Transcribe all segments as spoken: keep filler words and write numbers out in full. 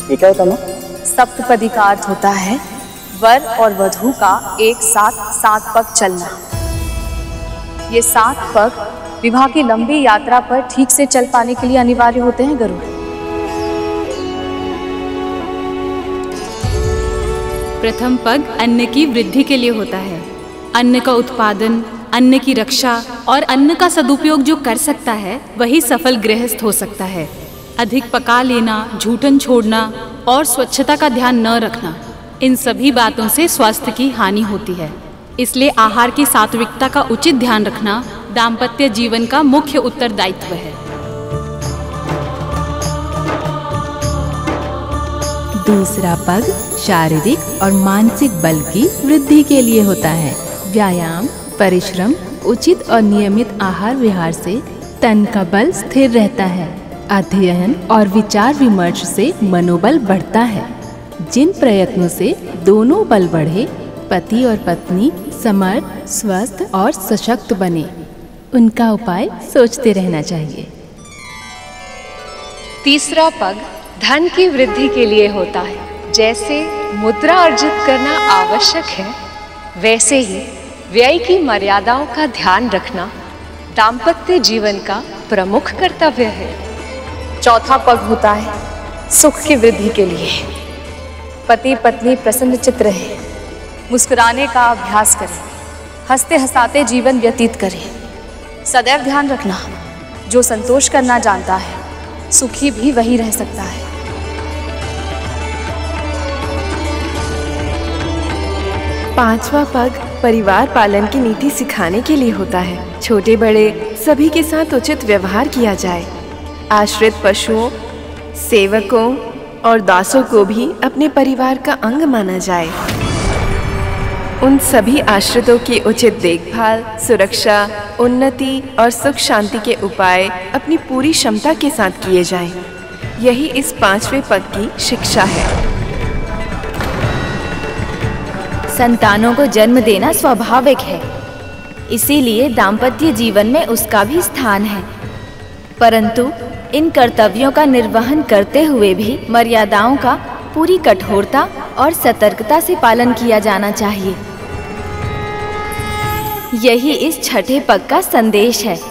ये क्या होता है माँ? सप्तपदी का अर्थ होता है वर और वधू का एक साथ सात पग चलना। ये सात पग विवाह की लंबी यात्रा पर ठीक से चल पाने के लिए अनिवार्य होते हैं गरुड़। प्रथम पग अन्न की वृद्धि के लिए होता है। अन्न का उत्पादन, अन्न की रक्षा और अन्न का सदुपयोग जो कर सकता है वही सफल गृहस्थ हो सकता है। अधिक पका लेना, झूठन छोड़ना और स्वच्छता का ध्यान न रखना, इन सभी बातों से स्वास्थ्य की हानि होती है। इसलिए आहार की सात्विकता का उचित ध्यान रखना दाम्पत्य जीवन का मुख्य उत्तरदायित्व है। दूसरा पग शारीरिक और मानसिक बल की वृद्धि के लिए होता है। व्यायाम, परिश्रम, उचित और नियमित आहार विहार से तन का बल स्थिर रहता है। अध्ययन और विचार विमर्श से मनोबल बढ़ता है। जिन प्रयत्नों से दोनों बल बढ़े, पति और पत्नी समर्थ, स्वस्थ और सशक्त बने, उनका उपाय सोचते रहना चाहिए। तीसरा पग धन की वृद्धि के लिए होता है। जैसे मुद्रा अर्जित करना आवश्यक है, वैसे ही व्यय की मर्यादाओं का ध्यान रखना दाम्पत्य जीवन का प्रमुख कर्तव्य है। चौथा पग होता है सुख की वृद्धि के लिए। पति पत्नी प्रसन्न चित्त रहे, मुस्कुराने का अभ्यास करें, हंसते हंसाते जीवन व्यतीत करें। सदैव ध्यान रखना, जो संतोष करना जानता है सुखी भी वही रह सकता है। पांचवा पग परिवार पालन की नीति सिखाने के लिए होता है। छोटे बड़े सभी के साथ उचित व्यवहार किया जाए। आश्रित पशुओं, सेवकों और दासों को भी अपने परिवार का अंग माना जाए। उन सभी आश्रितों की उचित देखभाल, सुरक्षा, उन्नति और सुख शांति के उपाय अपनी पूरी क्षमता के साथ किए जाएं। यही इस पांचवें पग की शिक्षा है। संतानों को जन्म देना स्वाभाविक है, इसीलिए दाम्पत्य जीवन में उसका भी स्थान है। परंतु इन कर्तव्यों का निर्वहन करते हुए भी मर्यादाओं का पूरी कठोरता और सतर्कता से पालन किया जाना चाहिए। यही इस छठे पग का संदेश है।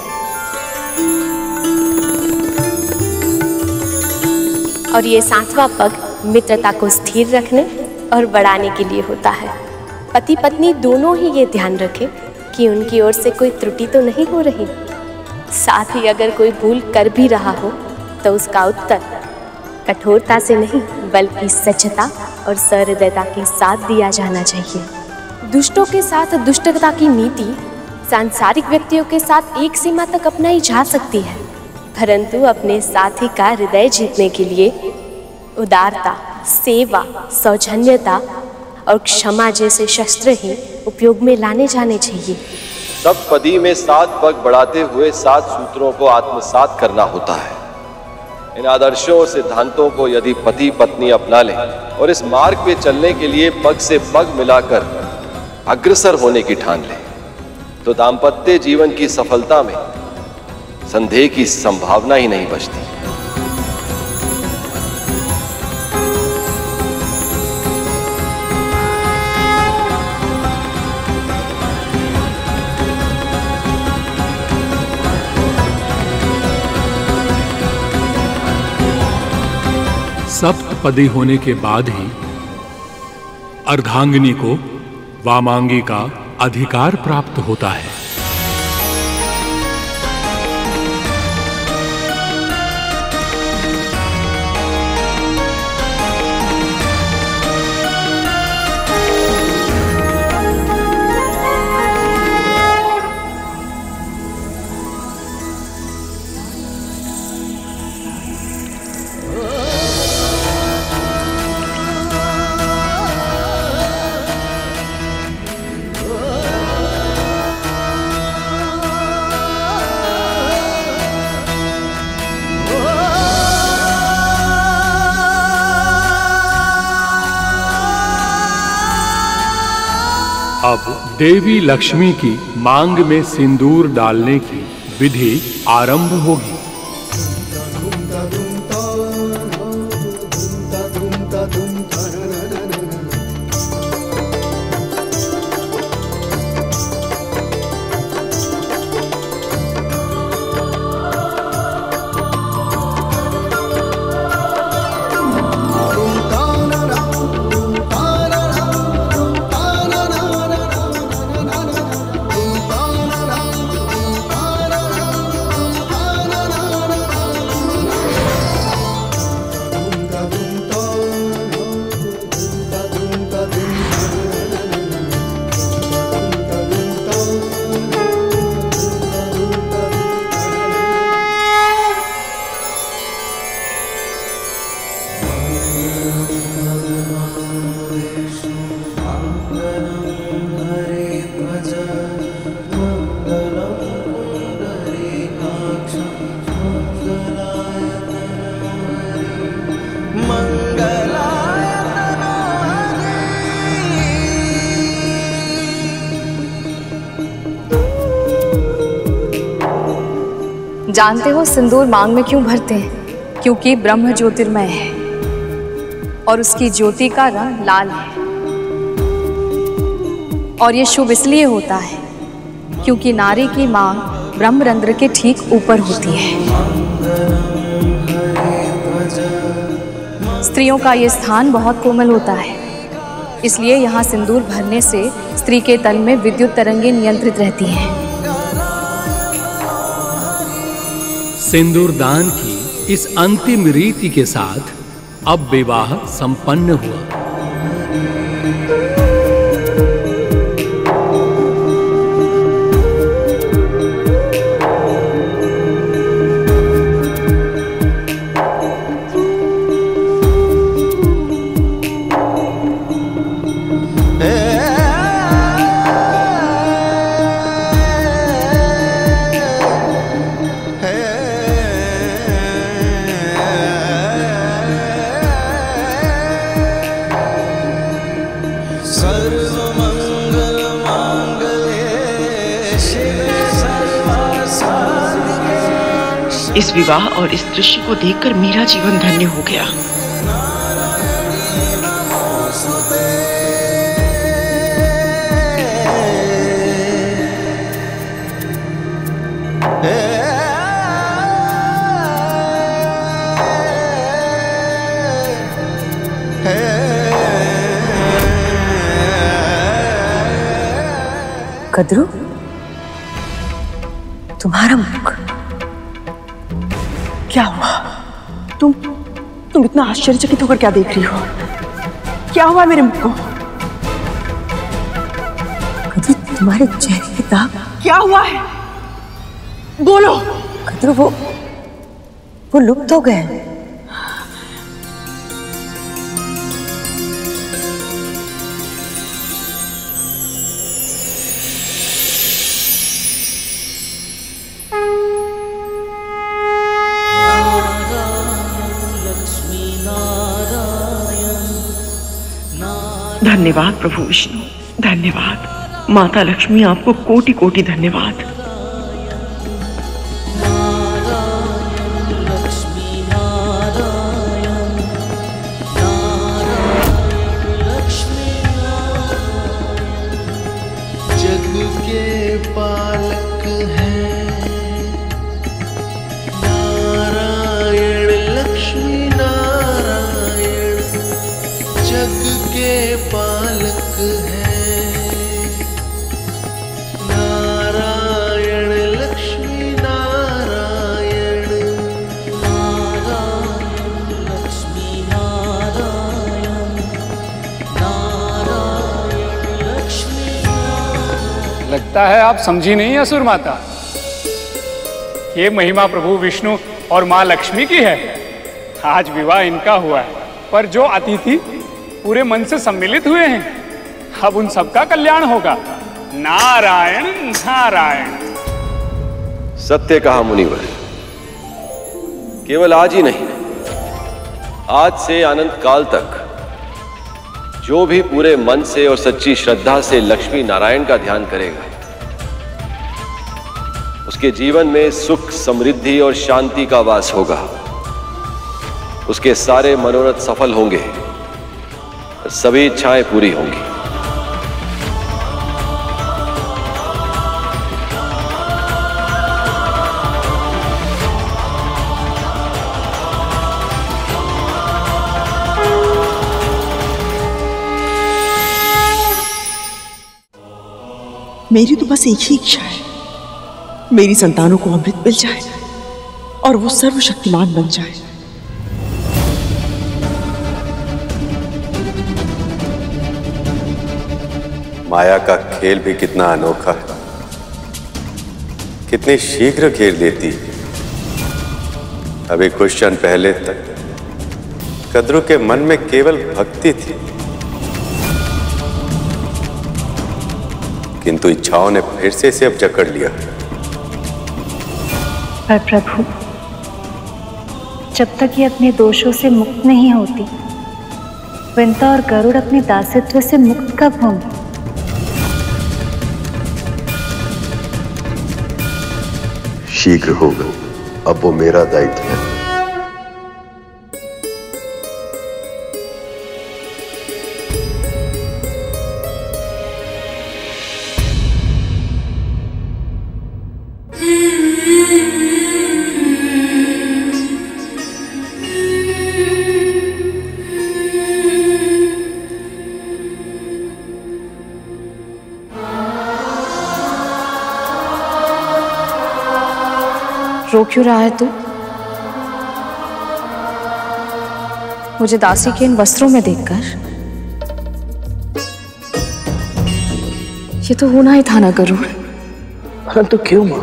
और ये सातवां पग मित्रता को स्थिर रखने और बढ़ाने के लिए होता है। पति पत्नी दोनों ही ये ध्यान रखें कि उनकी ओर से कोई त्रुटि तो नहीं हो रही। साथ ही अगर कोई भूल कर भी रहा हो तो उसका उत्तर कठोरता से नहीं बल्कि सच्चता और सहृदयता के साथ दिया जाना चाहिए। दुष्टों के साथ दुष्टता की नीति सांसारिक व्यक्तियों के साथ एक सीमा तक अपनाई जा सकती है, परंतु अपने साथी का हृदय जीतने के लिए उदारता, सेवा, सौजन्यता और क्षमा जैसे शस्त्र ही उपयोग में लाने जाने चाहिए। सप्तपदी में सात पग बढ़ाते हुए सात सूत्रों को आत्मसात करना होता है। इन आदर्शों और सिद्धांतों को यदि पति पत्नी अपना लें और इस मार्ग पे चलने के लिए पग से पग मिलाकर अग्रसर होने की ठान लें, तो दाम्पत्य जीवन की सफलता में संदेह की संभावना ही नहीं बचती। सप्तपदी होने के बाद ही अर्धांगिनी को वामांगी का अधिकार प्राप्त होता है। अब देवी लक्ष्मी की मांग में सिंदूर डालने की विधि आरंभ होगी। जानते हो सिंदूर मांग में क्यों भरते हैं? क्योंकि ब्रह्म ज्योतिर्मय है और उसकी ज्योति का रंग लाल है। और ये शुभ इसलिए होता है क्योंकि नारी की मांग ब्रह्मरंध्र के ठीक ऊपर होती है। स्त्रियों का ये स्थान बहुत कोमल होता है, इसलिए यहाँ सिंदूर भरने से स्त्री के तल में विद्युत तरंगें नियंत्रित रहती हैं। सिंदूर दान की इस अंतिम रीति के साथ अब विवाह संपन्न हुआ। इस विवाह और इस दृश्य को देखकर मेरा जीवन धन्य हो गया। कद्रू, तुम्हारा मुख क्या हुआ? तुम तुम इतना आश्चर्यचकित होकर क्या देख रही हो? क्या हुआ मेरे मुख को? कद्रू, तुम्हारे चेहरे पे दाग क्या हुआ है? बोलो। कद्रू, वो वो लुप्त हो गए। धन्यवाद प्रभु विष्णु, धन्यवाद माता लक्ष्मी, आपको कोटि कोटि धन्यवाद। जग के पालक हैं नारायण, लक्ष्मी नारायण, जग के पालक हैं नारायण, लक्ष्मी नारायण, नारायण लक्ष्मी नारायण, नारायण लक्ष्मी नारायण। लगता है आप समझी नहीं असुर माता, ये महिमा प्रभु विष्णु और माँ लक्ष्मी की है। आज विवाह इनका हुआ है, पर जो अतिथि पूरे मन से सम्मिलित हुए हैं, अब उन सबका कल्याण होगा। नारायण नारायण। सत्य कहा मुनिवर। केवल आज ही नहीं, आज से अनंत काल तक जो भी पूरे मन से और सच्ची श्रद्धा से लक्ष्मी नारायण का ध्यान करेगा, उसके जीवन में सुख, समृद्धि और शांति का वास होगा। उसके सारे मनोरथ सफल होंगे, सभी इच्छाएं पूरी होंगी। मेरी तो बस एक ही इच्छा है, मेरी संतानों को अमृत मिल जाए और वो सर्वशक्तिमान बन जाए। माया का खेल भी कितना अनोखा है, कितनी शीघ्र घेर लेती। अभी कुछ क्षण पहले तक कद्रू के मन में केवल भक्ति थी, किंतु इच्छाओं ने फिर से इसे अब जकड़ लिया। पर प्रभु, जब तक ये अपने दोषों से मुक्त नहीं होती, विंता और गरुड़ अपने दासत्व से मुक्त कब होंगे? शीघ्र होगा, अब वो मेरा दायित्व है। रो क्यों रहा है तू? मुझे दासी के इन वस्त्रों में देखकर ये तो होना ही था ना गरुड़। परंतु क्यों मां?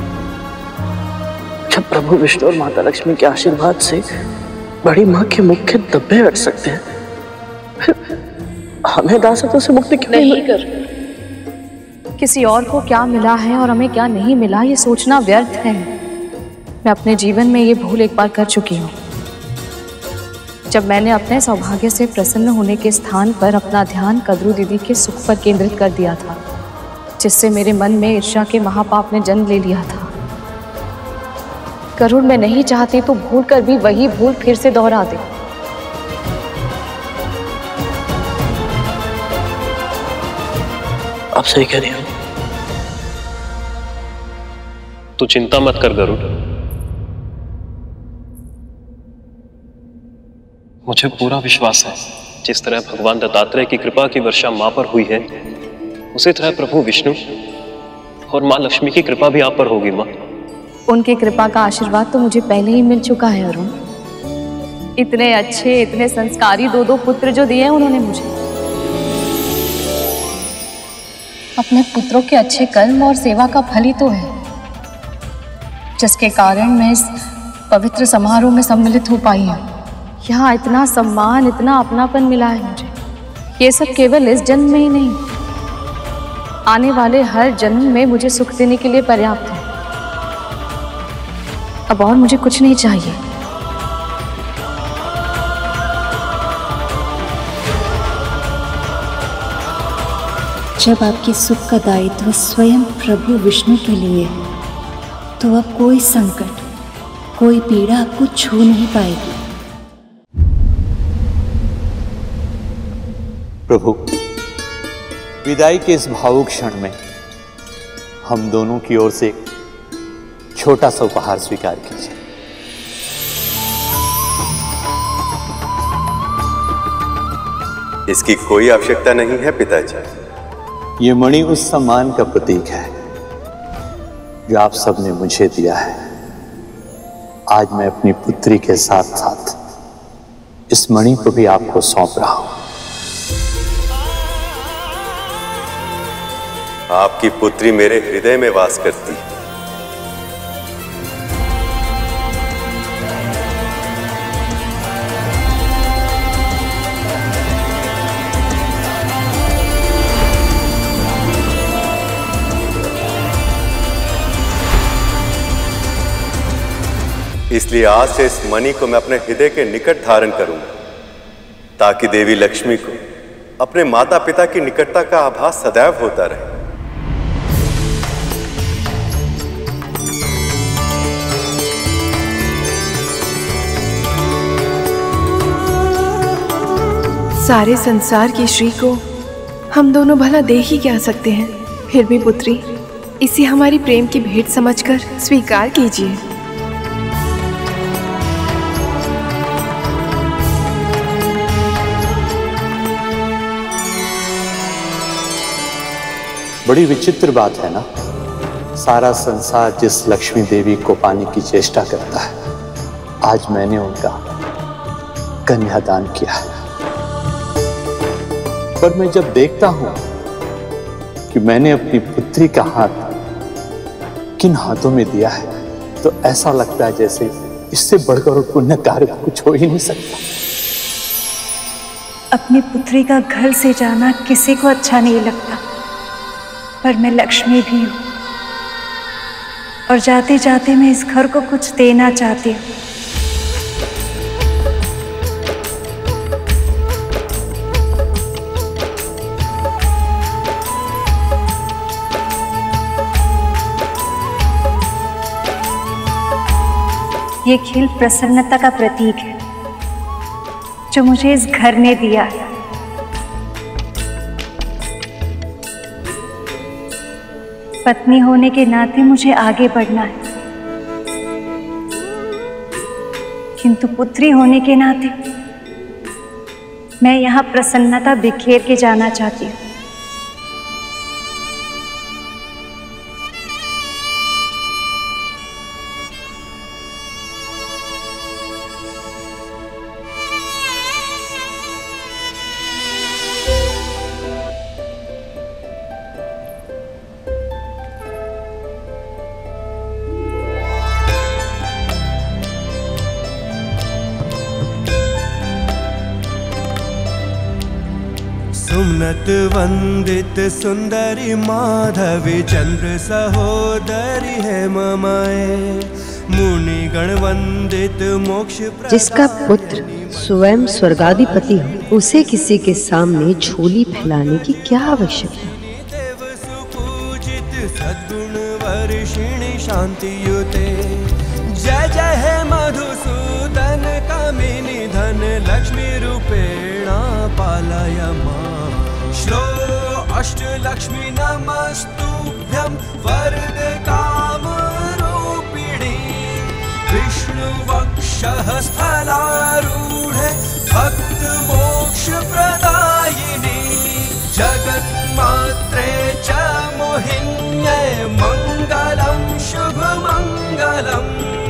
जब प्रभु विष्णु और माता लक्ष्मी के आशीर्वाद से बड़ी मां के मुख के धब्बे हट सकते हैं, फिर हमें दासत्व से मुक्ति क्यों नहीं कर? किसी और को क्या मिला है और हमें क्या नहीं मिला, ये सोचना व्यर्थ है। मैं अपने जीवन में ये भूल एक बार कर चुकी हूँ, जब मैंने अपने सौभाग्य से प्रसन्न होने के स्थान पर अपना ध्यान कद्रू दीदी के सुख पर केंद्रित कर दिया था, जिससे मेरे मन में ईर्ष्या के महापाप ने जन्म ले लिया था। गरुड़, मैं नहीं चाहती तो भूल कर भी वही भूल फिर से दोहरा दे। आप सही कह रही हो। तू चिंता मत कर गरुड़, मुझे पूरा विश्वास है जिस तरह भगवान दत्तात्रेय की कृपा की वर्षा मां पर हुई है, उसी तरह प्रभु विष्णु और मां लक्ष्मी की कृपा भी आप पर होगी मां। उनकी कृपा का आशीर्वाद तो मुझे पहले ही मिल चुका है अरुण। इतने अच्छे, इतने संस्कारी दो दो पुत्र जो दिए हैं उन्होंने मुझे। अपने पुत्रों के अच्छे कर्म और सेवा का फल ही तो है, जिसके कारण मैं इस पवित्र समारोह में सम्मिलित हो पाई हूँ। यहाँ इतना सम्मान, इतना अपनापन मिला है मुझे। ये सब केवल इस जन्म में ही नहीं, आने वाले हर जन्म में मुझे सुख देने के लिए पर्याप्त है। अब और मुझे कुछ नहीं चाहिए। जब आपके सुख का दायित्व स्वयं प्रभु विष्णु के लिए है, तो अब कोई संकट, कोई पीड़ा आपको छू नहीं पाएगी। प्रभु, विदाई के इस भावुक क्षण में हम दोनों की ओर से एक छोटा सा उपहार स्वीकार कीजिए। इसकी कोई आवश्यकता नहीं है पिताजी। ये मणि उस सम्मान का प्रतीक है जो आप सबने मुझे दिया है। आज मैं अपनी पुत्री के साथ साथ इस मणि को भी आपको सौंप रहा हूं। आपकी पुत्री मेरे हृदय में वास करती है। इसलिए आज से इस मणि को मैं अपने हृदय के निकट धारण करूंगा, ताकि देवी लक्ष्मी को अपने माता पिता की निकटता का आभास सदैव होता रहे। सारे संसार की श्री को हम दोनों भला दे ही क्या सकते हैं, फिर भी पुत्री, इसे हमारी प्रेम की भेंट समझकर स्वीकार कीजिए। बड़ी विचित्र बात है ना, सारा संसार जिस लक्ष्मी देवी को पाने की चेष्टा करता है, आज मैंने उनका कन्यादान किया है। पर मैं जब देखता हूं कि मैंने अपनी पुत्री का हाथ किन हाथों में दिया है, तो ऐसा लगता है जैसे इससे बढ़कर और पुण्य कार्य कुछ हो ही नहीं सकता। अपनी पुत्री का घर से जाना किसी को अच्छा नहीं लगता, पर मैं लक्ष्मी भी हूँ और जाते जाते मैं इस घर को कुछ देना चाहती हूँ। ये खिल प्रसन्नता का प्रतीक है जो मुझे इस घर ने दिया है। पत्नी होने के नाते मुझे आगे बढ़ना है, किंतु पुत्री होने के नाते मैं यहाँ प्रसन्नता बिखेर के जाना चाहती हूँ। सुमनत वंदित सुंदरी माधवी चंद्र सहोदरी है ममाए मुनि गण वंदित मोक्ष। जिसका पुत्र स्वयं स्वर्गाधिपति हो उसे किसी के सामने झोली फैलाने की क्या आवश्यकता। सुपूजित सद्गुण वर्षिणी शांति युते जय जय है मधुसूदन कामिनी धन लक्ष्मी रूपेणा पालय मां। श्लो अष्ट लक्ष्मी नमस्तुभ्यं वरद काम रूपिणी विष्णु वक्षः स्थलारूढ़ भक्त मोक्ष प्रदायिनी जगन्मात्रे च मोहिन्ये मंगलम शुभ मंगलम।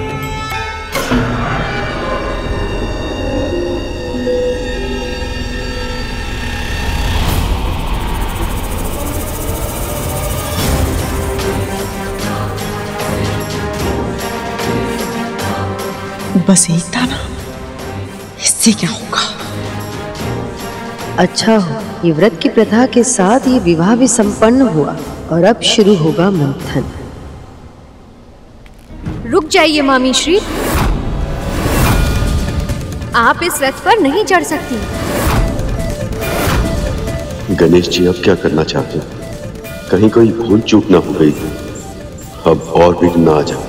बस एक था ना, इससे क्या होगा। अच्छा हो ये व्रत की प्रथा के साथ ये विवाह भी संपन्न हुआ और अब शुरू होगा मंथन। रुक जाइए मामी श्री, आप इस रथ पर नहीं चढ़ सकती। गणेश जी अब क्या करना चाहते हैं? कहीं कोई भूल चूक ना हो गई, अब और विघ्न ना आ जाए।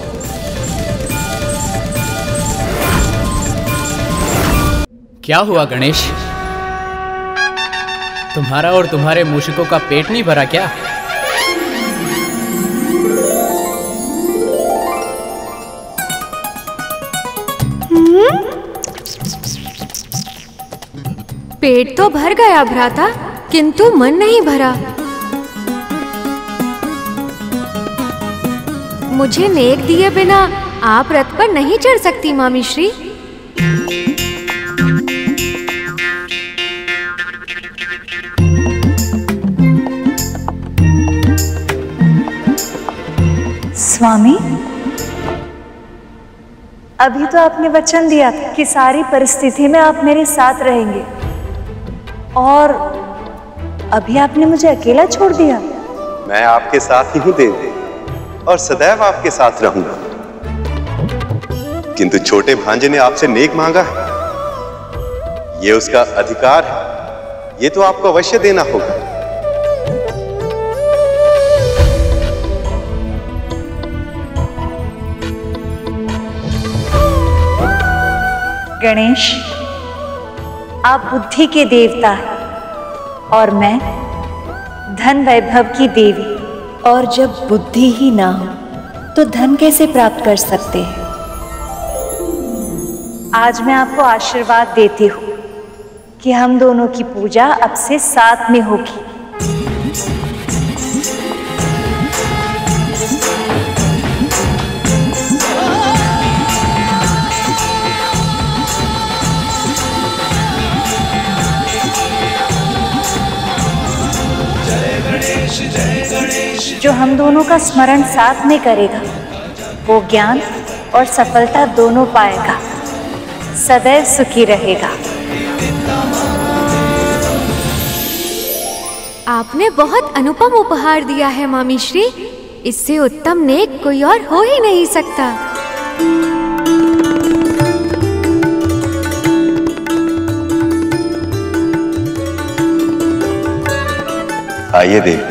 क्या हुआ गणेश, तुम्हारा और तुम्हारे मूषिकों का पेट नहीं भरा क्या? पेट तो भर गया भ्राता, किंतु मन नहीं भरा। मुझे नेक दिए बिना आप रथ पर नहीं चढ़ सकती मामी श्री। स्वामी, अभी तो आपने वचन दिया था कि सारी परिस्थिति में आप मेरे साथ रहेंगे, और अभी आपने मुझे अकेला छोड़ दिया। मैं आपके साथ ही हूं देवी, और सदैव आपके साथ रहूंगा। किंतु छोटे भांजे ने आपसे नेक मांगा है, ये उसका अधिकार है, ये तो आपको अवश्य देना होगा। गणेश, आप बुद्धि के देवता हैं और मैं धन वैभव की देवी, और जब बुद्धि ही ना हो तो धन कैसे प्राप्त कर सकते हैं। आज मैं आपको आशीर्वाद देती हूँ कि हम दोनों की पूजा अब से साथ में होगी। जो हम दोनों का स्मरण साथ में करेगा वो ज्ञान और सफलता दोनों पाएगा, सदैव सुखी रहेगा। आपने बहुत अनुपम उपहार दिया है मामी श्री। इससे उत्तम नेक कोई और हो ही नहीं सकता। आइए देवी।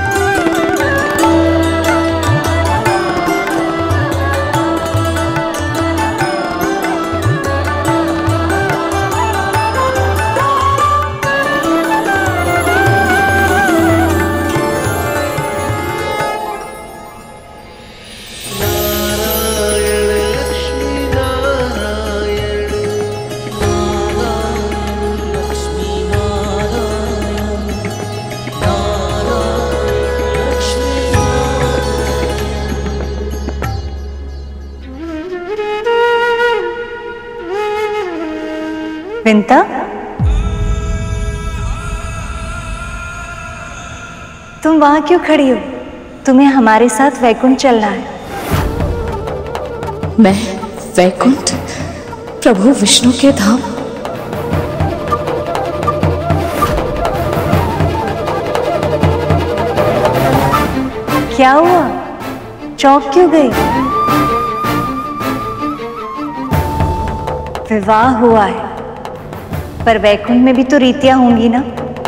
विंता, तुम वहां क्यों खड़ी हो? तुम्हें हमारे साथ वैकुंठ चलना है। मैं वैकुंठ? प्रभु विष्णु के धाम? क्या हुआ? चौंक क्यों गई? विवाह हुआ है, पर वैकुंठ में भी तो रीतियां होंगी ना।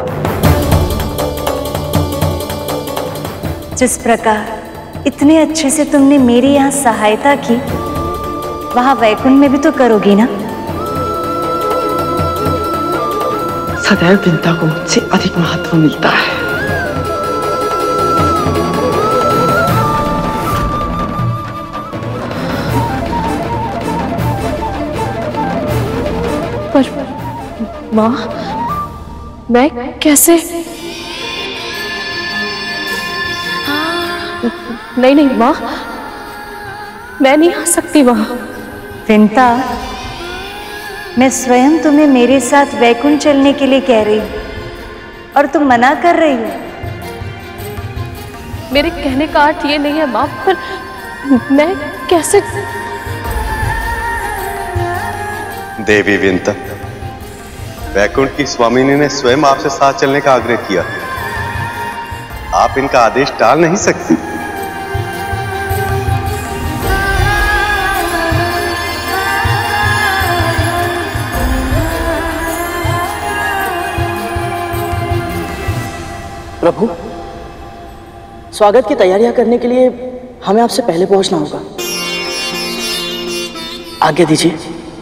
जिस प्रकार इतने अच्छे से तुमने मेरी यहाँ सहायता की, वहां वैकुंठ में भी तो करोगी ना। सदैव विंता को मुझसे अधिक महत्व मिलता है। पर माँ, मैं कैसे? नहीं नहीं माँ, मैं नहीं आ सकती वहां। विंता, मैं स्वयं तुम्हें मेरे साथ वैकुंठ चलने के लिए कह रही हूँ और तुम मना कर रही हो। मेरे कहने का अर्थ ये नहीं है माँ, पर मैं कैसे? देवी विंता, वैकुंठ की स्वामिनी ने स्वयं आपसे साथ चलने का आग्रह किया। आप इनका आदेश टाल नहीं सकती। प्रभु, स्वागत की तैयारियां करने के लिए हमें आपसे पहले पहुंचना होगा। आज्ञा दीजिए।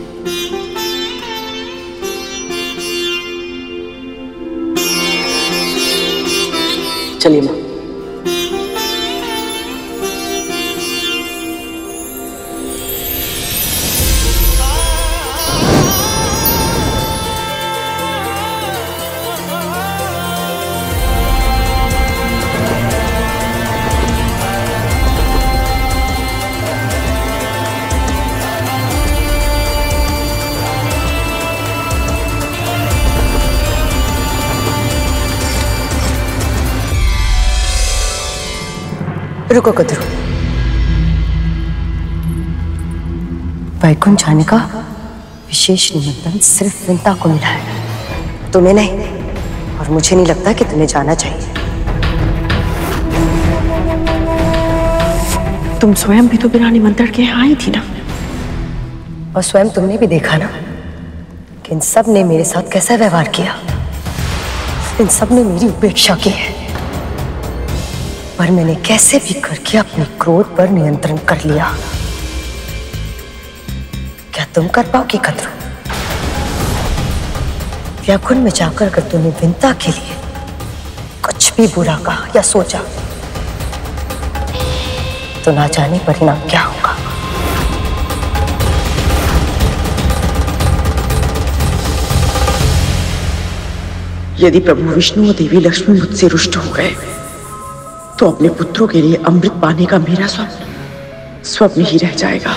चलिए मां। रुको कद्रू, वैकुंठ जाने का विशेष निमंत्रण सिर्फ विंता को मिला है, तुम्हें नहीं। और मुझे नहीं लगता कि तुम्हें जाना चाहिए। तुम स्वयं भी तो बिना निमंत्रण के आई थी ना। और स्वयं तुमने भी देखा ना कि इन सब ने मेरे साथ कैसा व्यवहार किया। इन सब ने मेरी उपेक्षा की है, पर मैंने कैसे भी करके अपने क्रोध पर नियंत्रण कर लिया। क्या तुम कर पाओगी कद्रू? वैकुंठ में जाकर अगर तुमने विंता के लिए कुछ भी बुरा कहा या सोचा, तो ना जाने परिणाम क्या होगा। यदि प्रभु विष्णु और देवी लक्ष्मी मुझसे रुष्ट हो गए, तो अपने पुत्रों के लिए अमृत पाने का मेरा स्वप्न स्वप्न ही रह जाएगा।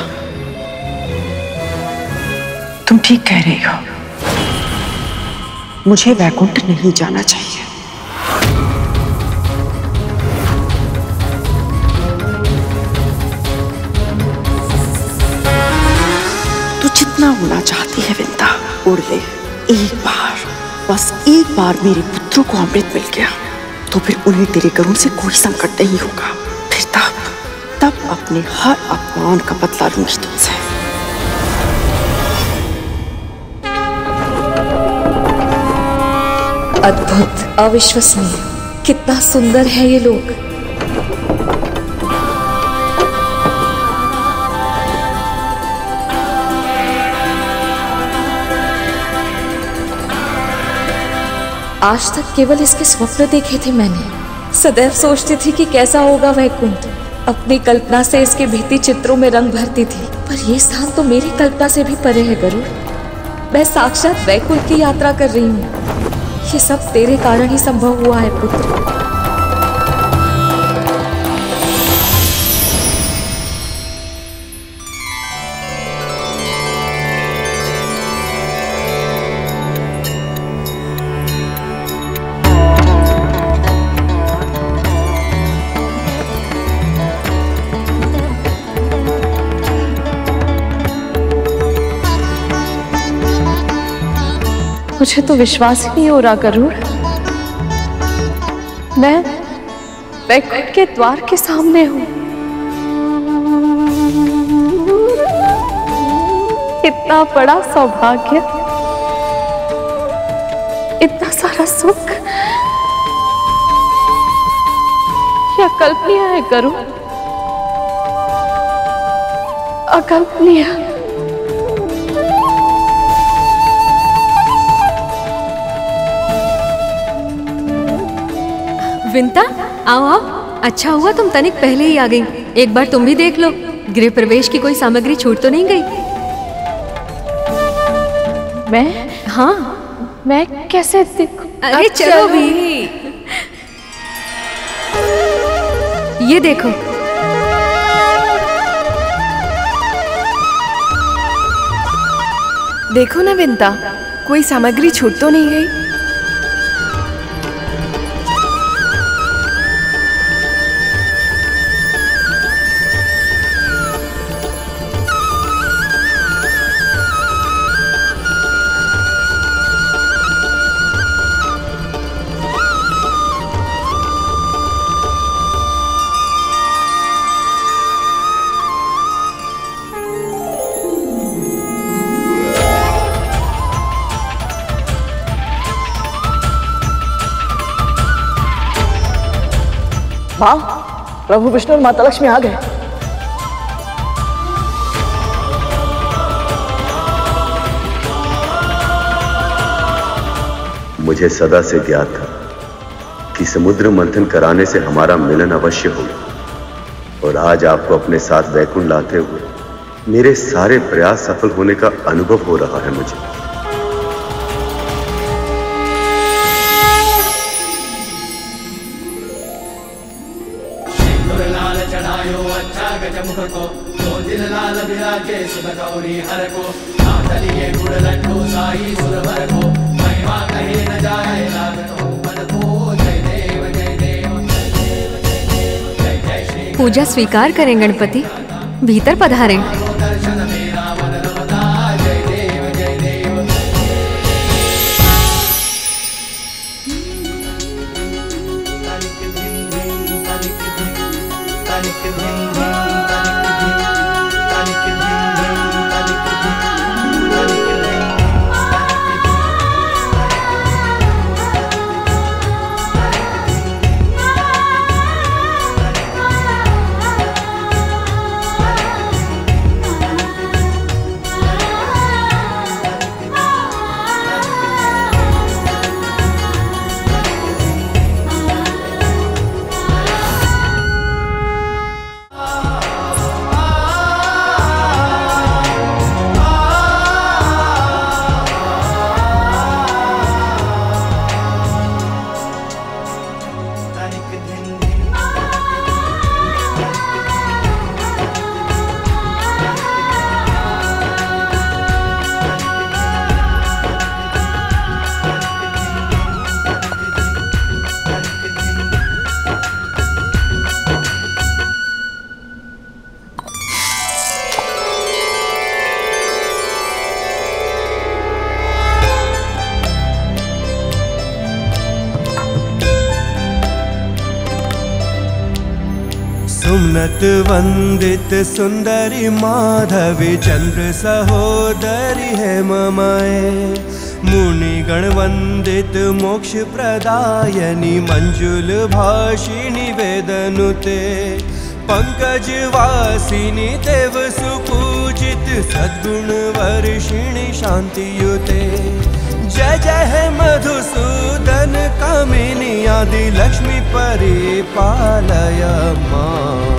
तुम ठीक कह रही हो, मुझे वैकुंठ नहीं जाना चाहिए। तू जितना उड़ना चाहती है विंता, उड़ ले। एक बार, बस एक बार मेरे पुत्रों को अमृत मिल गया तो फिर उन्हें तेरे करुण से कोई संकट नहीं होगा। फिर तब तब अपने हर अपमान का बदला लूंगी तुमसे। अद्भुत, अविश्वसनीय, कितना सुंदर है ये लोग। आज तक केवल इसके स्वप्न देखे थे मैंने। सदैव सोचती थी कि कैसा होगा वैकुंठ। अपनी कल्पना से इसके भित्ति चित्रों में रंग भरती थी, पर यह स्थान तो मेरी कल्पना से भी परे है गरुड़। मैं साक्षात वैकुंठ की यात्रा कर रही हूँ। ये सब तेरे कारण ही संभव हुआ है पुत्र। मुझे तो विश्वास ही नहीं हो रहा गरुड़, मैं वैकुंठ के द्वार के सामने हूँ। इतना बड़ा सौभाग्य, इतना सारा सुख, क्या अकल्पनीय है गरुड़, अकल्पनीय। विंता, आओ आओ। अच्छा हुआ तुम तनिक पहले ही आ गई। एक बार तुम भी देख लो, गृह प्रवेश की कोई सामग्री छूट तो नहीं गई? मैं? हाँ, मैं कैसे देखूं? अरे चलो भी। ये देखो। देखो ना विंता, कोई सामग्री छूट तो नहीं गई। माँ, प्रभु विष्णु और माता लक्ष्मी आ गए। मुझे सदा से ज्ञात था कि समुद्र मंथन कराने से हमारा मिलन अवश्य होगा, और आज आपको अपने साथ वैकुंठ लाते हुए मेरे सारे प्रयास सफल होने का अनुभव हो रहा है मुझे। पूजा स्वीकार करें गणपति, भीतर पधारें। उन्नत वंदित सुंदरी माधवी चंद्र सहोदरी है ममाए। मुनिगण वंदित मोक्ष प्रदायनी मंजुल भाषिणी वेदनुते। पंकज वासिनी देव सुपूजित सद्गुण वर्षिणी शांतियुते। जय जय है मधुसूदन कामिनी आदि लक्ष्मी परिपालय मां।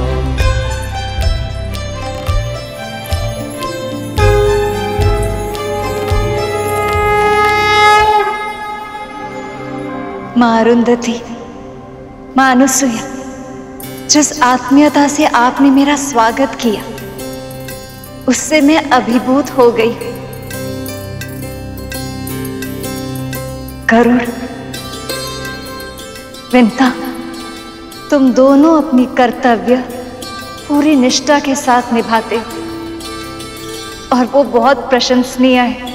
माँ अरुंधति, माँ अनुसुया, जिस आत्मीयता से आपने मेरा स्वागत किया उससे मैं अभिभूत हो गई। गरुड़, विंता, तुम दोनों अपनी कर्तव्य पूरी निष्ठा के साथ निभाते हो और वो बहुत प्रशंसनीय है।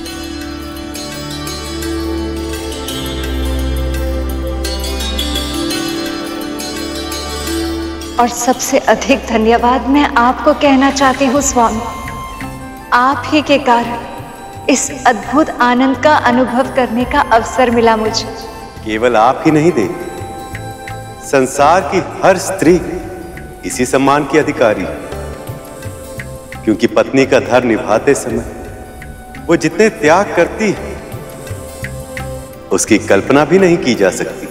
और सबसे अधिक धन्यवाद मैं आपको कहना चाहती हूँ स्वामी। आप ही के कारण इस अद्भुत आनंद का अनुभव करने का अवसर मिला मुझे। केवल आप ही नहीं देवी, संसार की हर स्त्री इसी सम्मान की अधिकारी है, क्योंकि पत्नी का धर्म निभाते समय वो जितने त्याग करती है उसकी कल्पना भी नहीं की जा सकती।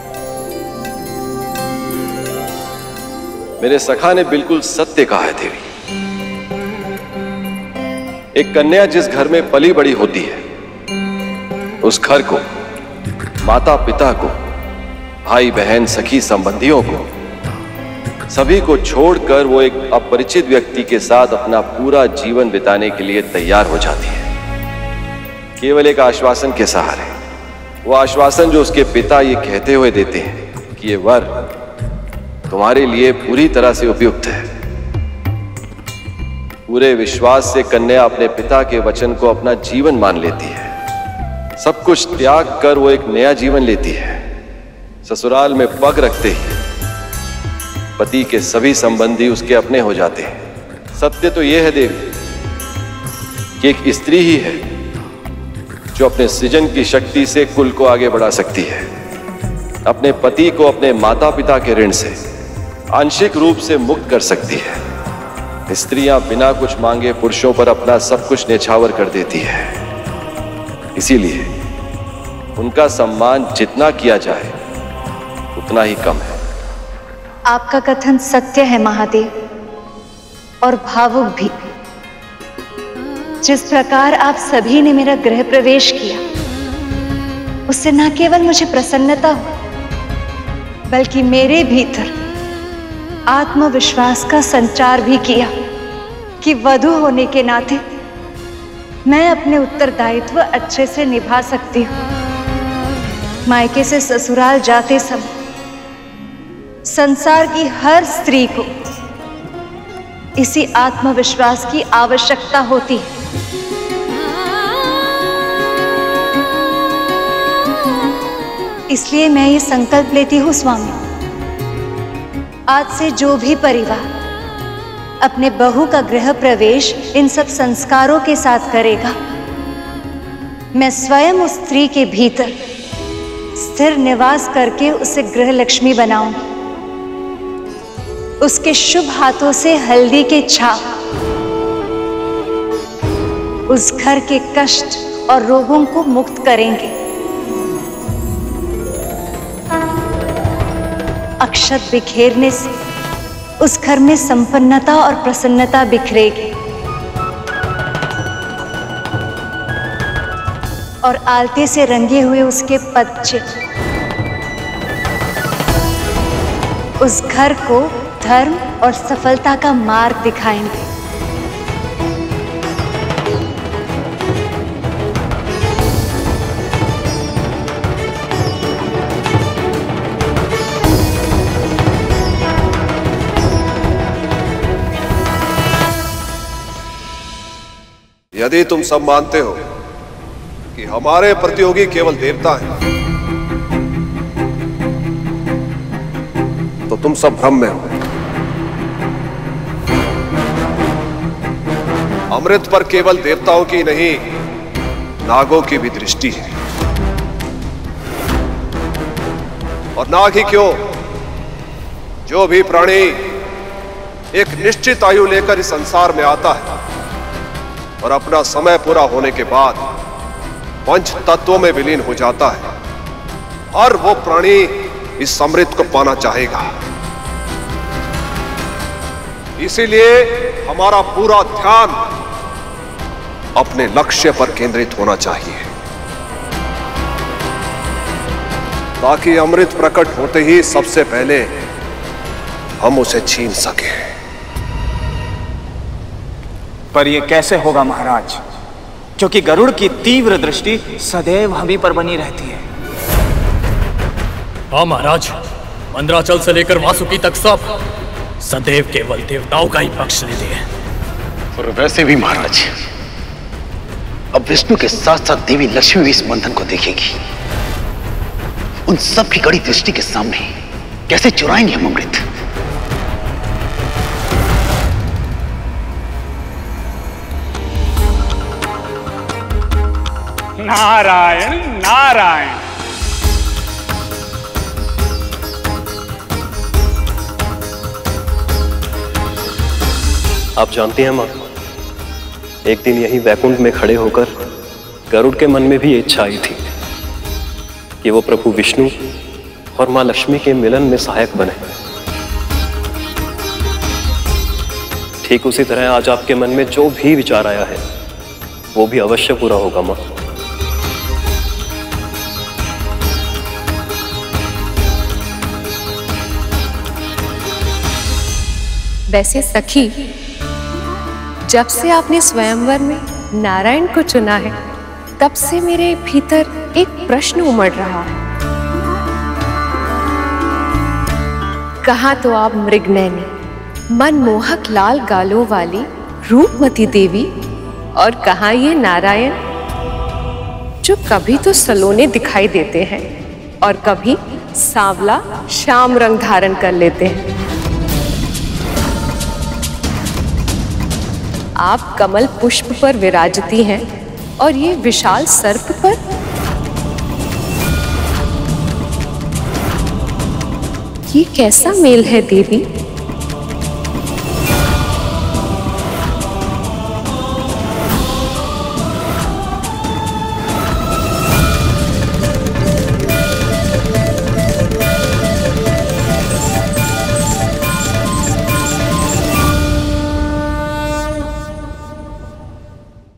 मेरे सखा ने बिल्कुल सत्य कहा है देवी। एक कन्या जिस घर में पली बड़ी होती है उस घर को, माता पिता को, भाई बहन सखी संबंधियों को, सभी को छोड़कर वो एक अपरिचित व्यक्ति के साथ अपना पूरा जीवन बिताने के लिए तैयार हो जाती है, केवल एक आश्वासन के सहारे। वो आश्वासन जो उसके पिता ये कहते हुए देते हैं कि ये वर तुम्हारे लिए पूरी तरह से उपयुक्त है। पूरे विश्वास से कन्या अपने पिता के वचन को अपना जीवन मान लेती है। सब कुछ त्याग कर वो एक नया जीवन लेती है। ससुराल में पग रखते ही पति के सभी संबंधी उसके अपने हो जाते हैं। सत्य तो यह है देवी कि एक स्त्री ही है जो अपने सृजन की शक्ति से कुल को आगे बढ़ा सकती है, अपने पति को अपने माता पिता के ऋण से आंशिक रूप से मुक्त कर सकती है। स्त्रियां बिना कुछ मांगे पुरुषों पर अपना सब कुछ न्यौछावर कर देती है। इसीलिए उनका सम्मान जितना किया जाए उतना ही कम है। आपका कथन सत्य है महादेव, और भावुक भी। जिस प्रकार आप सभी ने मेरा गृह प्रवेश किया उससे न केवल मुझे प्रसन्नता हो बल्कि मेरे भीतर आत्मविश्वास का संचार भी किया कि वधू होने के नाते मैं अपने उत्तरदायित्व अच्छे से निभा सकती हूँ। मायके से ससुराल जाते समय संसार की हर स्त्री को इसी आत्मविश्वास की आवश्यकता होती है। इसलिए मैं ये संकल्प लेती हूँ स्वामी, आज से जो भी परिवार अपने बहू का गृह प्रवेश इन सब संस्कारों के साथ करेगा, मैं स्वयं उस स्त्री के भीतर स्थिर निवास करके उसे गृह लक्ष्मी बनाऊंगी। उसके शुभ हाथों से हल्दी के छाप उस घर के कष्ट और रोगों को मुक्त करेंगे। अक्षत बिखेरने से उस घर में संपन्नता और प्रसन्नता बिखरेगी और आलते से रंगे हुए उसके पदचिन्ह उस घर को धर्म और सफलता का मार्ग दिखाएंगे। यदि तुम सब मानते हो कि हमारे प्रतियोगी केवल देवता हैं, तो तुम सब भ्रम में हो। अमृत पर केवल देवताओं की नहीं, नागों की भी दृष्टि है। और नाग ही क्यों, जो भी प्राणी एक निश्चित आयु लेकर इस संसार में आता है और अपना समय पूरा होने के बाद पंच तत्वों में विलीन हो जाता है, और वो प्राणी इस अमृत को पाना चाहेगा। इसीलिए हमारा पूरा ध्यान अपने लक्ष्य पर केंद्रित होना चाहिए, ताकि अमृत प्रकट होते ही सबसे पहले हम उसे छीन सके। पर यह कैसे होगा महाराज, क्योंकि गरुड़ की तीव्र दृष्टि सदैव हम ही पर बनी रहती है। हाँ महाराज, मंदराचल से लेकर वासुकी तक सब सदैव केवल देवताओं का ही पक्ष लेते हैं। और वैसे भी महाराज, अब विष्णु के साथ साथ देवी लक्ष्मी भी इस बंधन को देखेगी। उन सब की कड़ी दृष्टि के सामने कैसे चुराएंगे हम अमृत? नारायण नारायण। आप जानते हैं मां, एक दिन यही वैकुंठ में खड़े होकर गरुड़ के मन में भी ये इच्छा आई थी कि वो प्रभु विष्णु और मां लक्ष्मी के मिलन में सहायक बने। ठीक उसी तरह आज आपके मन में जो भी विचार आया है वो भी अवश्य पूरा होगा मां। वैसे सखी, जब से आपने स्वयंवर में नारायण को चुना है, तब से मेरे भीतर एक प्रश्न उमड़ रहा है। कहाँ तो आप मृगनयनी, मनमोहक लाल गालों वाली रूपमती देवी, और कहाँ ये नारायण जो कभी तो सलोने दिखाई देते हैं और कभी सांवला श्याम रंग धारण कर लेते हैं। आप कमल पुष्प पर विराजती हैं और ये विशाल सर्प पर। ये कैसा मेल है देवी?